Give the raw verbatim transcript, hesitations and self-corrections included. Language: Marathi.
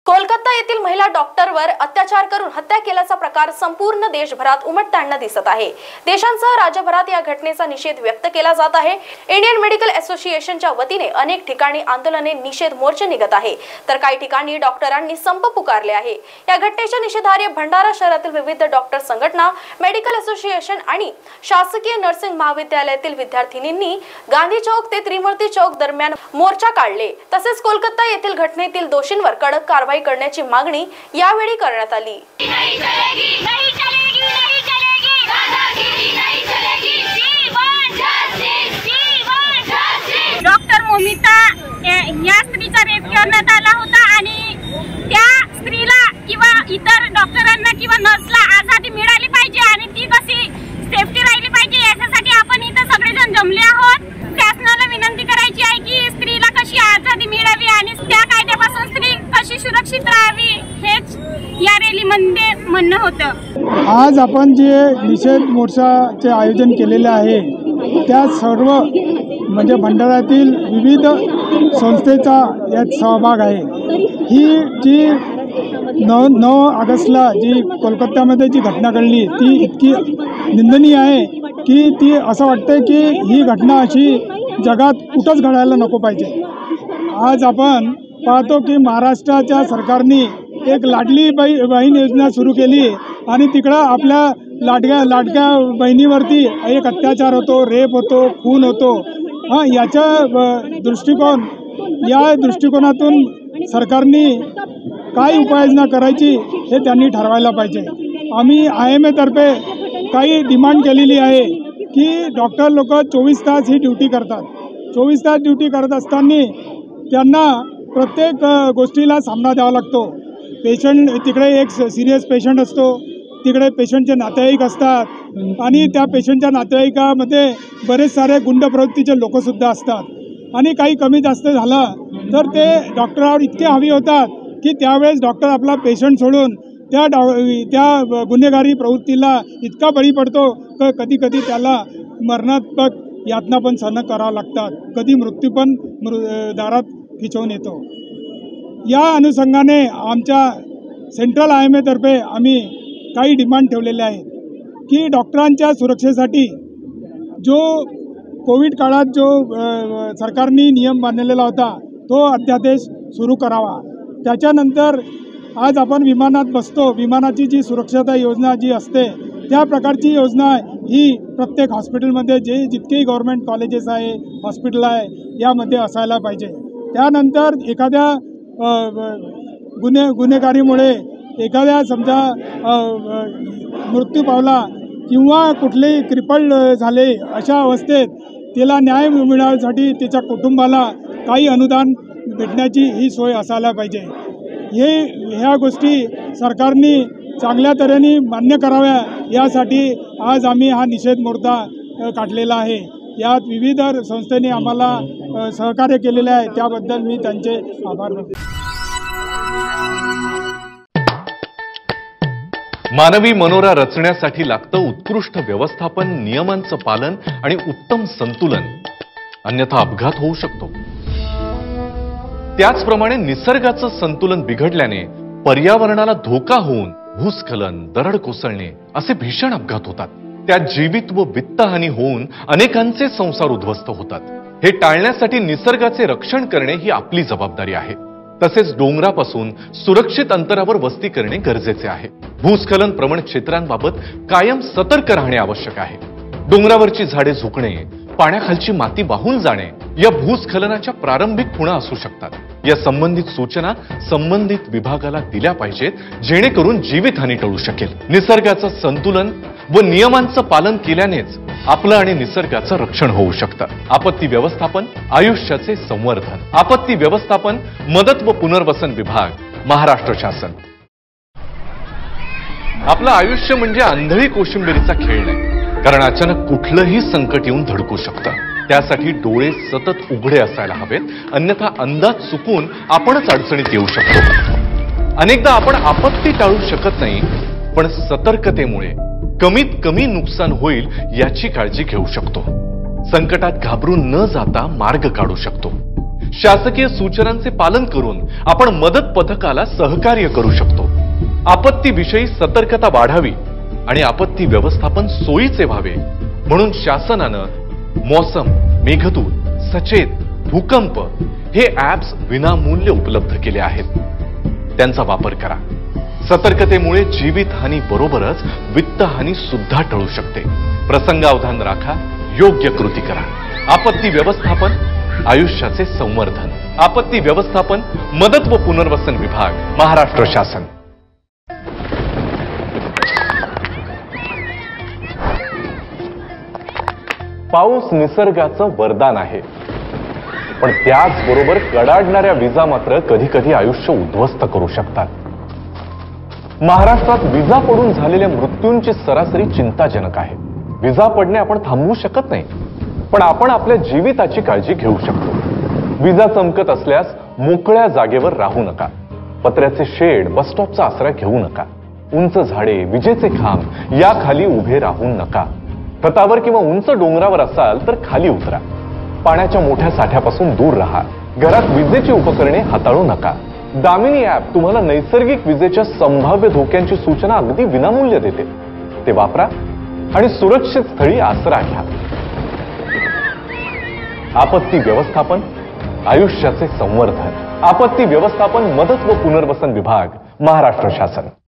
कोलकाता येथील महिला डॉक्टरवर अत्याचार करून हत्या केल्याचा प्रकार संपूर्ण देशभरात उमटताना दिसत आहे। देशांसह राज्यभरात या घटनेचा निषेध व्यक्त केला जात आहे। इंडियन मेडिकल असोसिएशनच्या वतीने अनेक ठिकाणी आंदोलने निषेध मोर्चे निघत आहे, तर काही ठिकाणी डॉक्टरांनी संप पुकारले आहे। या घटनेच्या निषेधार्थ भंडारा शहरातील विविध डॉक्टर संघटना, मेडिकल असोसिएशन आणि शासकीय नर्सिंग महाविद्यालयातील विद्यार्थिनींनी गांधी चौक ते त्रिमूर्ती चौक दरम्यान मोर्चा काढले। तसेच कोलकाता येथील घटनेतील दोषींवर कडक कारवाई करण्याची मागणी यावेळी करण्यात आली। नहीं चलेगी, नहीं चलेगी, नहीं चलेगी, दादागिरी नहीं चलेगी, जीवन जस्टिस, जीवन जस्टिस। डॉक्टर मोमिता या स्त्रीचा रेप करण्यात आला होता आणि त्या स्त्रीला किंवा इतर डॉक्टरांना किंवा नर्सला आजादी मिळाली पाहिजे आणि ती कशी सेफ्टी राहिली पाहिजे यासाठी आपण इथे सगळेजण जमले आहोत। शासनाला विनंती करायची आहे की स्त्रीला कशी आजादी मिळावी आणि त्या कायद्यापासून स्त्री कशी सुरक्षित राहावी हेच या रॅलीमध्ये म्हणणं होतं। आज आपण जे निषेध मोर्चाचे आयोजन केलेले आहे त्या सर्व म्हणजे भंडाऱ्यातील विविध संस्थेचा यात सहभाग आहे। ही जी नऊ नऊ ऑगस्टला जी कोलकात्यामध्ये जी घटना घडली ती इतकी निंदनीय आहे की ती असं वाटतं की ही घटना अशी जगात कुठंच घडायला नको पाहिजे। आज आपण पाहतो की महाराष्ट्राच्या सरकारने एक लाडली बाई बहीण योजना सुरू केली आणि तिकडं आपल्या लाडक्या लाडक्या बहिणीवरती एक अत्याचार होतो, रेप होतो, खून होतो। हां, याचा दृष्टिकोन या दृष्टिकोनातून सरकारने काय उपाययोजना करायची हे त्यांनी ठरवायला पाहिजे। आम्ही आय एम एतर्फे काही डिमांड केलेली आहे की डॉक्टर लोक चोवीस तास ही ड्युटी करतात। चोवीस तास ड्युटी करत असताना त्यांना प्रत्येक गोष्टीला सामना द्यावा लागतो। पेशंट तिकडे एक सिरियस पेशंट असतो, तिकडे पेशंटचे नातेवाईक असतात आणि त्या पेशंटच्या नातेवाईकामध्ये बरेच सारे गुंड प्रवृत्तीचे लोकसुद्धा असतात आणि काही कमी जास्त झालं तर ते डॉक्टरावर इतके हवी होतात की त्यावेळेस डॉक्टर आपला पेशंट सोडून त्या डॉ त्या गुन्हेगारी प्रवृत्तीला इतका बळी पडतो की कधी कधी त्याला मरणात्मक यातना पण सहन करावं लागतात, कधी मृत्यू पण मृ दारात खिचवून येतो। या अनुषंगाने आमच्या सेंट्रल आय एम एतर्फे आम्ही काही डिमांड ठेवलेले आहेत की डॉक्टरांच्या सुरक्षेसाठी जो कोविड काळात जो सरकारने नियम बांधलेला होता तो अध्यादेश सुरू करावा। त्याच्यानंतर आज आपण विमानात बसतो, विमानाची जी सुरक्षता योजना जी असते त्या प्रकारची योजना ही प्रत्येक हॉस्पिटलमध्ये जे जितकेही गव्हर्मेंट कॉलेजेस आहे, हॉस्पिटल आहे यामध्ये असायला पाहिजे। त्यानंतर एखाद्या गुन्हे गुन्हेगारीमुळे एखाद्या समजा मृत्यू पावला किंवा कुठलेही क्रिपल्ड झाले अशा अवस्थेत तिला न्याय मिळण्यासाठी त्याच्या कुटुंबाला काही अनुदान भेटण्याची ही सोय असायला पाहिजे। हे ह्या गोष्टी सरकारने चांगल्या तऱ्हेने मान्य कराव्या यासाठी आज आम्ही हा निषेध मोर्चा काढलेला आहे। यात विविध संस्थेने आम्हाला सहकार्य केलेले आहे, त्याबद्दल मी त्यांचे आभार मानतो। मानवी मनोरा रचण्यासाठी लागतं उत्कृष्ट व्यवस्थापन, नियमांचं पालन आणि उत्तम संतुलन, अन्यथा अपघात होऊ शकतो। त्याचप्रमाणे निसर्गाचं संतुलन बिघडल्याने पर्यावरणाला धोका होऊन भूस्खलन, दरड कोसळणे असे भीषण अपघात होतात। त्यात जीवित व वित्तहानी होऊन अनेकांचे संसार उद्ध्वस्त होतात। हे टाळण्यासाठी निसर्गाचे रक्षण करणे ही आपली जबाबदारी आहे। तसेच डोंगरापासून सुरक्षित अंतरावर वस्ती करणे गरजेचे आहे। भूस्खलन प्रवण क्षेत्रांबाबत कायम सतर्क राहणे आवश्यक आहे। डोंगरावरची झाडे झुकणे, पाण्याखालची माती वाहून जाणे या भूस्खलनाच्या प्रारंभिक खुणा असू शकतात। या संबंधित सूचना संबंधित विभागाला दिल्या पाहिजेत, जेणेकरून जीवितहानी टळू शकेल। निसर्गाचं संतुलन व नियमांचं पालन केल्यानेच आपलं आणि निसर्गाचं रक्षण होऊ शकतं। आपत्ती व्यवस्थापन, आयुष्याचे संवर्धन, आपत्ती व्यवस्थापन, मदत व पुनर्वसन विभाग, महाराष्ट्र शासन। आपलं आयुष्य म्हणजे आंधळी कोशिंबिरीचा खेळ नाही, कारण अचानक कुठलंही संकट येऊन धडकू शकतं। त्यासाठी डोळे सतत उघडे असायला हवेत, अन्यथा अंदाज चुकून आपणच अडचणीत येऊ शकतो। अनेकदा आपण आपत्ती टाळू शकत नाही, पण सतर्कतेमुळे कमीत कमी नुकसान होईल याची काळजी घेऊ शकतो। संकटात घाबरून न जाता मार्ग काढू शकतो। शासकीय सूचनांचे पालन करून आपण मदत पथकाला सहकार्य करू शकतो. आपत्तीविषयी सतर्कता वाढावी आणि आपत्ती व्यवस्थापन सोयीचे व्हावे म्हणून शासनानं मौसम, मेघदूत, सचेत, भूकंप हे ऍप्स विनामूल्य उपलब्ध केले आहेत. त्यांचा वापर करा. सतर्कतेमुळे जीवितहानी बरोबरच वित्तहानी सुद्धा टळू शकते. प्रसंगावधान राखा, योग्य कृती करा. आपत्ती व्यवस्थापन, आयुष्याचे संवर्धन. आपत्ती व्यवस्थापन, मदत व पुनर्वसन विभाग, महाराष्ट्र शासन. पाऊस निसर्गाचं वरदान आहे, पण त्याचबरोबर कडाडणाऱ्या विजा मात्र कधी कधी आयुष्य उद्ध्वस्त करू शकतात. महाराष्ट्रात विजा पडून झालेल्या मृत्यूंची सरासरी चिंताजनक आहे. विजा पडणे आपण थांबवू शकत नाही, पण आपण आपल्या जीविताची काळजी घेऊ शकतो. विजा चमकत असल्यास मोकळ्या जागेवर राहू नका. पत्र्याचे शेड, बसस्टॉपचा आसरा घेऊ नका. उंच झाडे, विजेचे खांब याखाली उभे राहू नका. छतावर किंवा उंच डोंगरावर असाल तर खाली उतरा. पाण्याच्या मोठ्या साठ्यापासून दूर राहा. घरात विजेची उपकरणे हाताळू नका. दामिनी ऍप तुम्हाला नैसर्गिक विजेच्या संभाव्य धोक्यांची सूचना अगदी विनामूल्य देते. ते वापरा आणि सुरक्षित स्थळी आसरा घ्या. आपत्ती व्यवस्थापन, आयुष्याचे संवर्धन. आपत्ती व्यवस्थापन, मदत व पुनर्वसन विभाग, महाराष्ट्र शासन.